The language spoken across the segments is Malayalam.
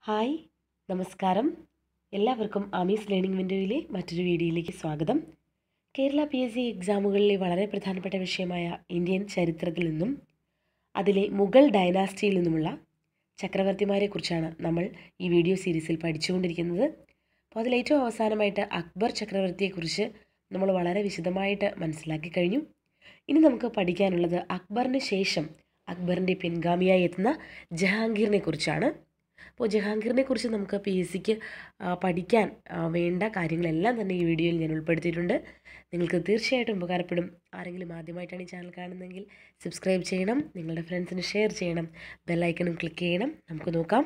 ഹായ്, നമസ്കാരം. എല്ലാവർക്കും ആമീസ് ലേണിംഗ് വിൻഡോയിലെ മറ്റൊരു വീഡിയോയിലേക്ക് സ്വാഗതം. കേരള PSC എക്സാമുകളിലെ വളരെ പ്രധാനപ്പെട്ട വിഷയമായ ഇന്ത്യൻ ചരിത്രത്തിൽ നിന്നും അതിലെ മുഗൾ ഡൈനാസ്റ്റിയിൽ നിന്നുമുള്ള ചക്രവർത്തിമാരെക്കുറിച്ചാണ് നമ്മൾ ഈ വീഡിയോ സീരീസിൽ പഠിച്ചുകൊണ്ടിരിക്കുന്നത്. അപ്പോൾ അതിൽ ഏറ്റവും അവസാനമായിട്ട് അക്ബർ ചക്രവർത്തിയെക്കുറിച്ച് നമ്മൾ വളരെ വിശദമായിട്ട് മനസ്സിലാക്കി കഴിഞ്ഞു. ഇനി നമുക്ക് പഠിക്കാനുള്ളത് അക്ബറിന് ശേഷം അക്ബറിൻ്റെ പിൻഗാമിയായി എത്തുന്ന ജഹാംഗീറിനെ കുറിച്ചാണ്. അപ്പോൾ ജഹാംഗീറിനെ കുറിച്ച് നമുക്ക് PSCക്ക് പഠിക്കാൻ വേണ്ട കാര്യങ്ങളെല്ലാം തന്നെ ഈ വീഡിയോയിൽ ഞാൻ ഉൾപ്പെടുത്തിയിട്ടുണ്ട്. നിങ്ങൾക്ക് തീർച്ചയായിട്ടും ഉപകാരപ്പെടും. ആരെങ്കിലും ആദ്യമായിട്ടാണ് ഈ ചാനൽ കാണുന്നതെങ്കിൽ സബ്സ്ക്രൈബ് ചെയ്യണം, നിങ്ങളുടെ ഫ്രണ്ട്സിന് ഷെയർ ചെയ്യണം, ബെല്ലൈക്കണും ക്ലിക്ക് ചെയ്യണം. നമുക്ക് നോക്കാം.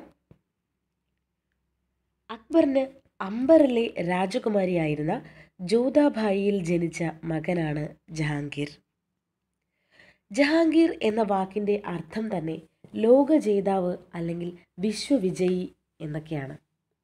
അക്ബറിന് അംബറിലെ രാജകുമാരിയായിരുന്ന ജോധാബായിയിൽ ജനിച്ച മകനാണ് ജഹാംഗീർ. ജഹാംഗീർ എന്ന വാക്കിൻ്റെ അർത്ഥം തന്നെ ലോക ജേതാവ് അല്ലെങ്കിൽ വിശ്വവിജയി എന്നൊക്കെയാണ്.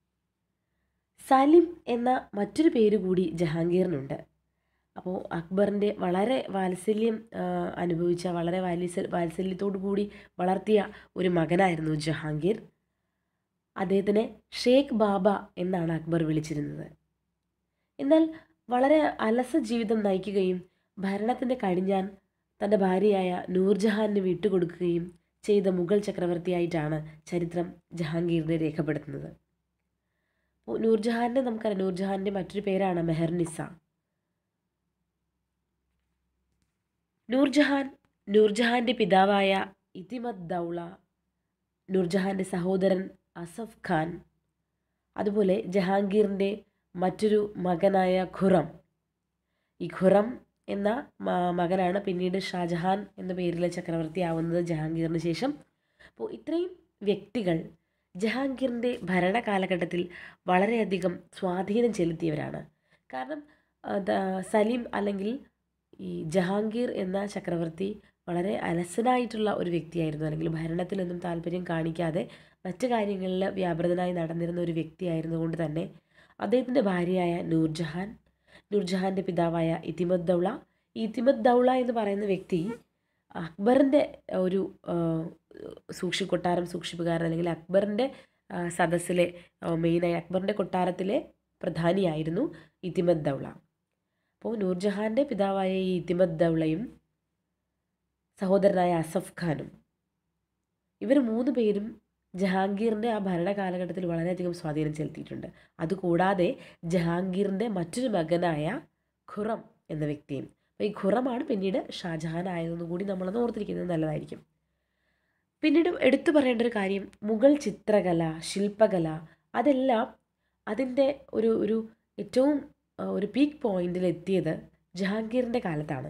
സലിം എന്ന മറ്റൊരു പേര് കൂടി ജഹാംഗീറിനുണ്ട്. അപ്പോൾ അക്ബറിൻ്റെ വളരെ വാത്സല്യം അനുഭവിച്ച, വളരെ വാത്സല്യത്തോടു കൂടി വളർത്തിയ ഒരു മകനായിരുന്നു ജഹാംഗീർ. അദ്ദേഹത്തിനെ ഷേഖ് ബാബ എന്നാണ് അക്ബർ വിളിച്ചിരുന്നത്. എന്നാൽ വളരെ അലസ ജീവിതം നയിക്കുകയും ഭരണത്തിൻ്റെ കടിഞ്ഞാൻ തൻ്റെ ഭാര്യയായ നൂർജഹാന് വിട്ടുകൊടുക്കുകയും ചെയ്ത മുഗൾ ചക്രവർത്തിയായിട്ടാണ് ചരിത്രം ജഹാംഗീറിനെ രേഖപ്പെടുത്തുന്നത്. അപ്പോൾ നൂർജഹാൻ്റെ നമുക്കറിയാം, നൂർജഹാൻ്റെ മറ്റൊരു പേരാണ് മെഹർനിസ. നൂർജഹാൻ്റെ പിതാവായ ഇത്തിമദ് ദൗള, നൂർജഹാൻ്റെ സഹോദരൻ അസഫ് ഖാൻ, അതുപോലെ ജഹാംഗീറിൻ്റെ മറ്റൊരു മകനായ ഖുറം. ഈ ഖുറം എന്ന മകനാണ് പിന്നീട് ഷാജഹാൻ എന്ന പേരിലെ ചക്രവർത്തിയാവുന്നത് ജഹാംഗീറിന് ശേഷം. അപ്പോൾ ഇത്രയും വ്യക്തികൾ ജഹാംഗീറിൻ്റെ ഭരണകാലഘട്ടത്തിൽ വളരെയധികം സ്വാധീനം ചെലുത്തിയവരാണ്. കാരണം സലീം അല്ലെങ്കിൽ ഈ ജഹാംഗീർ എന്ന ചക്രവർത്തി വളരെ അലസനായിട്ടുള്ള ഒരു വ്യക്തിയായിരുന്നു, അല്ലെങ്കിൽ ഭരണത്തിലൊന്നും താല്പര്യം കാണിക്കാതെ മറ്റു കാര്യങ്ങളിൽ വ്യാപൃതനായി നടന്നിരുന്ന ഒരു വ്യക്തിയായിരുന്നുകൊണ്ട് തന്നെ അദ്ദേഹത്തിൻ്റെ ഭാര്യയായ നൂർജഹാൻ്റെ പിതാവായ ഇത്തിമദ് ദൗള, ഈ ഇത്തിമദ് ദൗള എന്ന് പറയുന്ന വ്യക്തി അക്ബറിൻ്റെ ഒരു സൂക്ഷിപ്പുകാരൻ, അല്ലെങ്കിൽ അക്ബറിൻ്റെ സദസ്സിലെ മെയിനായി അക്ബറിൻ്റെ കൊട്ടാരത്തിലെ പ്രധാനിയായിരുന്നു ഇത്തിമദ് ദൗള. അപ്പോൾ നൂർജഹാൻ്റെ പിതാവായ ഈ ഇത്തിമദ് ദൗളയും സഹോദരനായ അസഫ് ഖാനും, ഇവർ മൂന്ന് പേരും ജഹാംഗീറിൻ്റെ ആ ഭരണ കാലഘട്ടത്തിൽ വളരെയധികം സ്വാധീനം ചെലുത്തിയിട്ടുണ്ട്. അതുകൂടാതെ ജഹാംഗീറിൻ്റെ മറ്റൊരു മകനായ ഖുറം എന്ന വ്യക്തിയും. അപ്പോൾ ഈ ഖുറമാണ് പിന്നീട് ഷാജഹാൻ ആയതെന്നും കൂടി നമ്മളൊന്ന് ഓർത്തിരിക്കുന്നത് നല്ലതായിരിക്കും. പിന്നീട് എടുത്തു പറയേണ്ട ഒരു കാര്യം, മുഗൾ ചിത്രകല, ശില്പകല, അതെല്ലാം അതിൻ്റെ ഒരു ഏറ്റവും ഒരു പീക്ക് പോയിന്റിലെത്തിയത് ജഹാംഗീറിൻ്റെ കാലത്താണ്.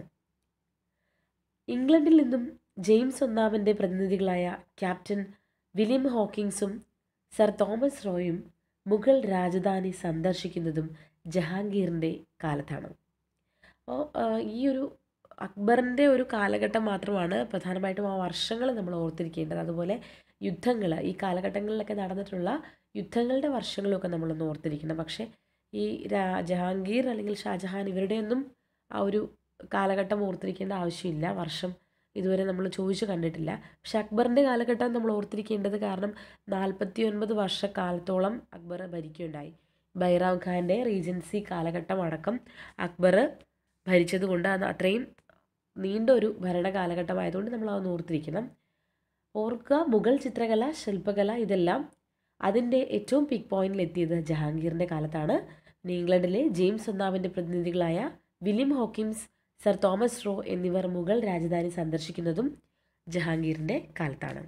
ഇംഗ്ലണ്ടിൽ നിന്നും ജെയിംസ് ഒന്നാമൻ്റെ പ്രതിനിധികളായ ക്യാപ്റ്റൻ വില്യം ഹോക്കിൻസും സർ തോമസ് റോയും മുഗൾ രാജധാനി സന്ദർശിക്കുന്നതും ജഹാംഗീറിൻ്റെ കാലത്താണ്. അപ്പോൾ ഈ ഒരു അക്ബറിൻ്റെ ഒരു കാലഘട്ടം മാത്രമാണ് പ്രധാനമായിട്ടും ആ വർഷങ്ങൾ നമ്മൾ ഓർത്തിരിക്കേണ്ടത്. അതുപോലെ യുദ്ധങ്ങൾ, ഈ കാലഘട്ടങ്ങളിലൊക്കെ നടന്നിട്ടുള്ള യുദ്ധങ്ങളുടെ വർഷങ്ങളൊക്കെ നമ്മളൊന്ന് ഓർത്തിരിക്കണം. പക്ഷേ ഈ ജഹാംഗീർ അല്ലെങ്കിൽ ഷാജഹാൻ ഇവരുടെയൊന്നും ആ ഒരു കാലഘട്ടം ഓർത്തിരിക്കേണ്ട ആവശ്യമില്ല, വർഷം ഇതുവരെ നമ്മൾ ചോദിച്ചു കണ്ടിട്ടില്ല. പക്ഷെ അക്ബറിൻ്റെ കാലഘട്ടം നമ്മൾ ഓർത്തിരിക്കേണ്ടത്, കാരണം 49 വർഷക്കാലത്തോളം അക്ബർ ഭരിക്കുകയുണ്ടായി. ബൈറാം ഖാൻ്റെ റീജൻസി കാലഘട്ടം അടക്കം അക്ബർ ഭരിച്ചതുകൊണ്ട് അത്രയും നീണ്ട ഒരു ഭരണ കാലഘട്ടമായതുകൊണ്ട് നമ്മൾ അതൊന്ന് ഓർത്തിരിക്കണം. ഓർക്കുക, മുഗൾ ചിത്രകല, ശില്പകല, ഇതെല്ലാം അതിൻ്റെ ഏറ്റവും പീക്ക് പോയിന്റിലെത്തിയത് ജഹാംഗീറിൻ്റെ കാലത്താണ്. ഇംഗ്ലണ്ടിലെ ജെയിംസ് ഒന്നാമൻ്റെ പ്രതിനിധികളായ William Hawkins, sir Thomas raw എന്നിവർ മുഗൾ രാജധാനി സന്ദർശിക്കുന്നതും ജഹാംഗീറിൻ്റെ കാലത്താണ്.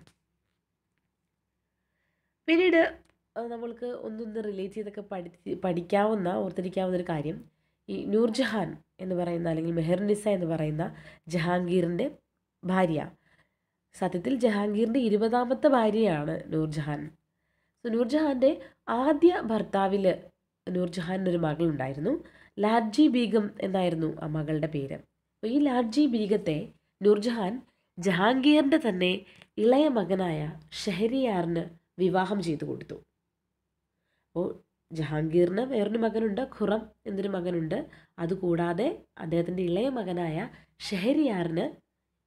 പിന്നീട് നമ്മൾക്ക് ഒന്നൊന്ന് റിലേറ്റ് ചെയ്തൊക്കെ ഓർത്തിരിക്കാവുന്ന ഒരു കാര്യം, ഈ നൂർജഹാൻ എന്ന് പറയുന്ന, അല്ലെങ്കിൽ മെഹർനിസ എന്ന് പറയുന്ന ജഹാംഗീറിൻ്റെ ഭാര്യ, സത്യത്തിൽ ജഹാംഗീറിൻ്റെ 20ാമത്തെ ഭാര്യയാണ് നൂർജഹാൻ. നൂർജഹാൻ്റെ ആദ്യ ഭർത്താവിൽ നൂർജഹാനൊരു മകളുണ്ടായിരുന്നു. ലാഡ്ജി ബീഗം എന്നായിരുന്നു ആ മകളുടെ പേര്. അപ്പോൾ ഈ ലാഡ്ജി ബീഗത്തെ നൂർജഹാൻ ജഹാംഗീറിൻ്റെ തന്നെ ഇളയ മകനായ ഷെഹരിയാറിന് വിവാഹം ചെയ്തു കൊടുത്തു. അപ്പോൾ ജഹാംഗീറിന് വേറൊരു മകനുണ്ട്, ഖുറം എന്നൊരു മകനുണ്ട്. അതുകൂടാതെ അദ്ദേഹത്തിൻ്റെ ഇളയ മകനായ ഷെഹരിയാറിന്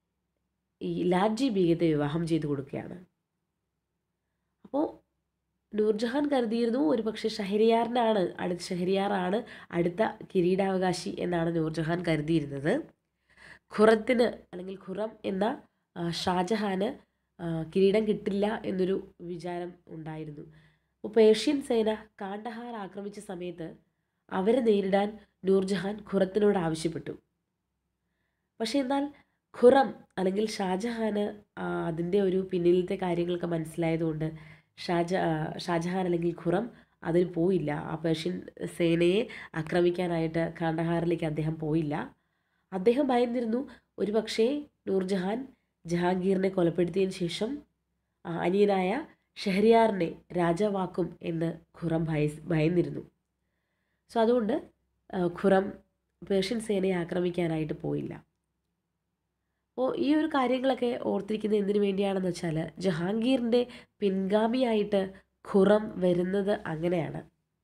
ഈ ലാഡ്ജി ബീഗത്തെ വിവാഹം ചെയ്തു കൊടുക്കുകയാണ്. അപ്പോൾ നൂർജഹാൻ കരുതിയിരുന്നു ഒരുപക്ഷെ ഷഹരിയാറാണ് അടുത്ത കിരീടാവകാശി എന്നാണ് നൂർജഹാൻ കരുതിയിരുന്നത്. ഖുറത്തിന് അല്ലെങ്കിൽ ഖുറം എന്ന ഷാജഹാന് കിരീടം കിട്ടില്ല എന്നൊരു വിചാരം ഉണ്ടായിരുന്നു. അപ്പോൾ പേർഷ്യൻ സേന കാണ്ഡഹാർ ആക്രമിച്ച സമയത്ത് അവരെ നേരിടാൻ നൂർജഹാൻ ഖുറത്തിനോട് ആവശ്യപ്പെട്ടു. പക്ഷേ എന്നാൽ ഖുറം അല്ലെങ്കിൽ ഷാജഹാന് അതിൻ്റെ ഒരു പിന്നിലത്തെ കാര്യങ്ങളൊക്കെ മനസ്സിലായതുകൊണ്ട് ഷാജഹാൻ അല്ലെങ്കിൽ ഖുറം അതിന് പോയില്ല. ആ പേർഷ്യൻ സേനയെ ആക്രമിക്കാനായിട്ട് കാണ്ഡഹാറിലേക്ക് അദ്ദേഹം പോയില്ല. അദ്ദേഹം ഭയന്നിരുന്നു ഒരുപക്ഷേ നൂർജഹാൻ ജഹാംഗീറിനെ കൊലപ്പെടുത്തിയതിന് ശേഷം അനിയനായ ഷഹരിയാറിനെ രാജാവാക്കും എന്ന് ഖുറം ഭയന്നിരുന്നു. സോ അതുകൊണ്ട് ഖുറം പേർഷ്യൻ സേനയെ ആക്രമിക്കാനായിട്ട് പോയില്ല. അപ്പോൾ ഈ ഒരു കാര്യങ്ങളൊക്കെ ഓർത്തിരിക്കുന്നത് എന്തിനു വേണ്ടിയാണെന്ന് വെച്ചാൽ ജഹാംഗീറിൻ്റെ പിൻഗാമിയായിട്ട് ഖുറം വരുന്നത് അങ്ങനെയാണ്.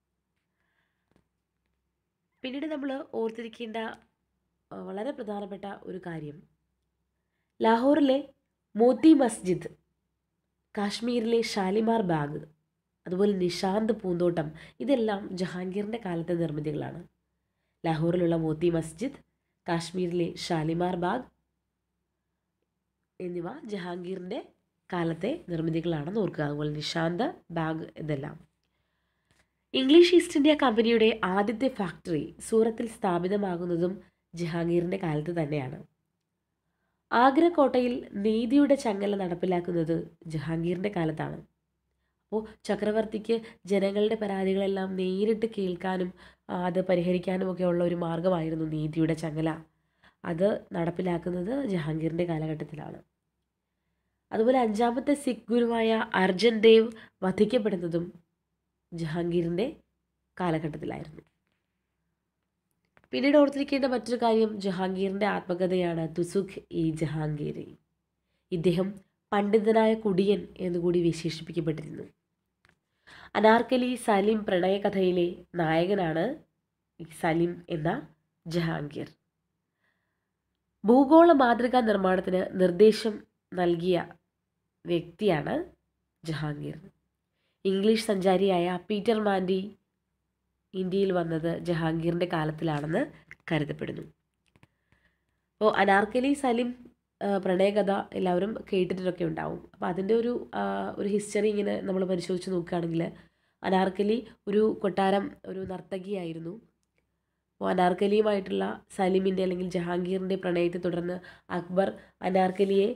പിന്നീട് നമ്മൾ ഓർത്തിരിക്കേണ്ട വളരെ പ്രധാനപ്പെട്ട ഒരു കാര്യം, ലാഹോറിലെ മോത്തി മസ്ജിദ്, കാശ്മീരിലെ ഷാലിമാർ ബാഗ്, അതുപോലെ നിഷാന്ത് പൂന്തോട്ടം, ഇതെല്ലാം ജഹാംഗീറിൻ്റെ കാലത്തെ നിർമ്മിതികളാണ്. ലാഹോറിലുള്ള മോത്തി മസ്ജിദ്, കാശ്മീരിലെ ഷാലിമാർ ബാഗ് എന്നിവ ജഹാംഗീറിൻ്റെ കാലത്തെ നിർമ്മിതികളാണെന്ന് ഓർക്കുക. അതുപോലെ നിഷാന്ത് ബാഗ് ഇതെല്ലാം. ഇംഗ്ലീഷ് ഈസ്റ്റ് ഇന്ത്യ കമ്പനിയുടെ ആദ്യത്തെ ഫാക്ടറി സൂറത്തിൽ സ്ഥാപിതമാകുന്നതും ജഹാംഗീറിൻ്റെ കാലത്ത് തന്നെയാണ്. ആഗ്ര കോട്ടയിൽ നീതിയുടെ ചങ്ങല നടപ്പിലാക്കുന്നത് ജഹാംഗീറിൻ്റെ കാലത്താണ്. അപ്പോൾ ചക്രവർത്തിക്ക് ജനങ്ങളുടെ പരാതികളെല്ലാം നേരിട്ട് കേൾക്കാനും അത് പരിഹരിക്കാനും ഒക്കെ ഉള്ള ഒരു മാർഗമായിരുന്നു നീതിയുടെ ചങ്ങല. അത് നടപ്പിലാക്കുന്നത് ജഹാംഗീറിൻ്റെ കാലഘട്ടത്തിലാണ്. അതുപോലെ 5ാമത്തെ സിഖ് ഗുരുവായ അർജൻ ദേവ് വധിക്കപ്പെടുന്നതും ജഹാംഗീറിൻ്റെ കാലഘട്ടത്തിലായിരുന്നു. പിന്നീട് ഓർത്തിരിക്കേണ്ട മറ്റൊരു കാര്യം ജഹാംഗീറിൻ്റെ ആത്മകഥയാണ് തുസുഖ് ഇ ജഹാംഗീരി. ഇദ്ദേഹം പണ്ഡിതനായ കുടിയൻ എന്നുകൂടി വിശേഷിപ്പിക്കപ്പെട്ടിരുന്നു. അനാർക്കലി സലിം പ്രണയകഥയിലെ നായകനാണ് സലിം എന്ന ജഹാംഗീർ. ഭൂഗോള മാതൃകാ നിർമ്മാണത്തിന് നിർദ്ദേശം നൽകിയ വ്യക്തിയാണ് ജഹാംഗീർ. ഇംഗ്ലീഷ് സഞ്ചാരിയായ പീറ്റർ മാൻഡി ഇന്ത്യയിൽ വന്നത് ജഹാംഗീറിൻ്റെ കാലത്തിലാണെന്ന് കരുതപ്പെടുന്നു. അപ്പോൾ അനാർക്കലി സലിം പ്രണയകഥ എല്ലാവരും കേട്ടിട്ടൊക്കെ ഉണ്ടാവും. അപ്പോൾ അതിൻ്റെ ഒരു ഹിസ്റ്ററി ഇങ്ങനെ നമ്മൾ പരിശോധിച്ച് നോക്കുകയാണെങ്കിൽ അനാർക്കലി ഒരു കൊട്ടാരം ഒരു നർത്തകിയായിരുന്നു. അപ്പോൾ അനാർക്കലിയുമായിട്ടുള്ള സലിമിൻ്റെ അല്ലെങ്കിൽ ജഹാംഗീറിൻ്റെ പ്രണയത്തെ തുടർന്ന് അക്ബർ അനാർക്കലിയെ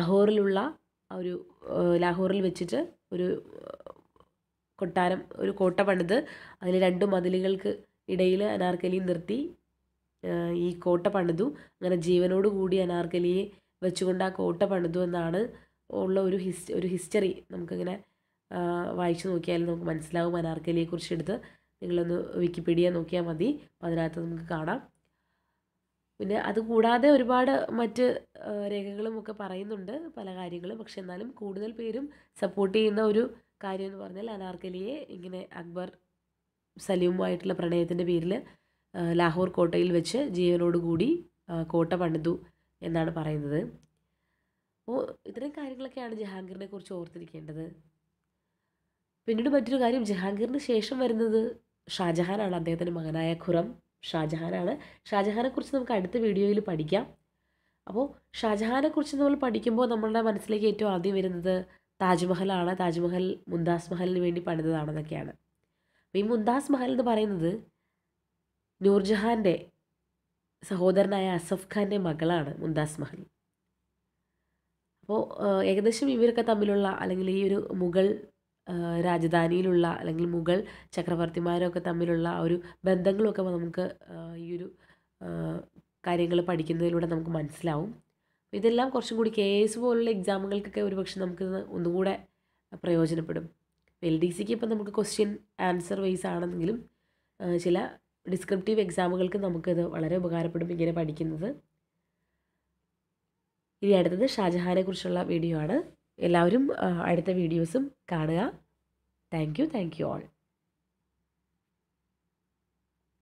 ലാഹോറിൽ വെച്ചിട്ട് ഒരു കോട്ട പണിത് അതിൽ 2 മതിലുകൾക്ക് ഇടയിൽ അനാർക്കലിയെ നിർത്തി ഈ കോട്ട പണിതു. അങ്ങനെ ജീവനോടുകൂടി അനാർക്കലിയെ വെച്ചുകൊണ്ട് ആ കോട്ട പണിതു എന്നാണ് ഉള്ള ഒരു ഹിസ്റ്ററി. നമുക്കിങ്ങനെ വായിച്ചു നോക്കിയാൽ നമുക്ക് മനസ്സിലാവും. അനാർക്കലിയെക്കുറിച്ച് എടുത്ത് നിങ്ങളൊന്ന് വിക്കിപീഡിയ നോക്കിയാൽ മതി. അപ്പോൾ അതിനകത്ത് നമുക്ക് കാണാം. പിന്നെ അതുകൂടാതെ ഒരുപാട് മറ്റ് രേഖകളും ഒക്കെ പറയുന്നുണ്ട് പല കാര്യങ്ങളും. പക്ഷെ എന്നാലും കൂടുതൽ പേരും സപ്പോർട്ട് ചെയ്യുന്ന ഒരു കാര്യം എന്ന് പറഞ്ഞാൽ അനാർക്കലിയെ ഇങ്ങനെ അക്ബർ സലീമുമായിട്ടുള്ള പ്രണയത്തിൻ്റെ പേരിൽ ലാഹോർ കോട്ടയിൽ വെച്ച് ജീവനോടുകൂടി കോട്ട പണിതു എന്നാണ് പറയുന്നത്. അപ്പോൾ ഇത്രയും കാര്യങ്ങളൊക്കെയാണ് ജഹാംഗീറിനെ കുറിച്ച് ഓർത്തിരിക്കേണ്ടത്. പിന്നീട് മറ്റൊരു കാര്യം, ജഹാംഗീറിന് ശേഷം വരുന്നത് ഷാജഹാനാണ്. അദ്ദേഹത്തിൻ്റെ മകനായ ഖുറം ഷാജഹാനാണ്. ഷാജഹാനെക്കുറിച്ച് നമുക്ക് അടുത്ത വീഡിയോയിൽ പഠിക്കാം. അപ്പോൾ ഷാജഹാനെക്കുറിച്ച് നമ്മൾ പഠിക്കുമ്പോൾ നമ്മളുടെ മനസ്സിലേക്ക് ഏറ്റവും ആദ്യം വരുന്നത് താജ്മഹലാണ്. താജ്മഹൽ മുംതാസ് മഹലിന് വേണ്ടി പണിതതാണെന്നൊക്കെയാണ്. അപ്പോൾ ഈ മുംതാസ് മഹൽ എന്ന് പറയുന്നത് നൂർജഹാൻ്റെ സഹോദരനായ അസഫ് ഖാൻ്റെ മകളാണ് മുംതാസ് മഹൽ. അപ്പോൾ ഏകദേശം ഇവരൊക്കെ തമ്മിലുള്ള അല്ലെങ്കിൽ ഈ ഒരു മുഗൾ രാജധാനിയിലുള്ള അല്ലെങ്കിൽ മുഗൾ ചക്രവർത്തിമാരൊക്കെ തമ്മിലുള്ള ഒരു ബന്ധങ്ങളൊക്കെ നമുക്ക് ഈ ഒരു കാര്യങ്ങൾ പഠിക്കുന്നതിലൂടെ നമുക്ക് മനസ്സിലാവും. ഇതെല്ലാം കുറച്ചും കൂടി KS പോലുള്ള എക്സാമുകൾക്കൊക്കെ ഒരുപക്ഷെ നമുക്കിത് ഒന്നുകൂടെ പ്രയോജനപ്പെടും. LDCക്ക് ഇപ്പം നമുക്ക് ക്വസ്റ്റ്യൻ ആൻസർ വൈസ് ആണെന്നെങ്കിലും ചില ഡിസ്ക്രിപ്റ്റീവ് എക്സാമുകൾക്ക് നമുക്കിത് വളരെ ഉപകാരപ്പെടും ഇങ്ങനെ പഠിക്കുന്നത്. ഇനി അടുത്തത് ഷാജഹാനെ കുറിച്ചുള്ള വീഡിയോ ആണ്. എല്ലാവരും അടുത്ത വീഡിയോസും കാണുക. Thank you all.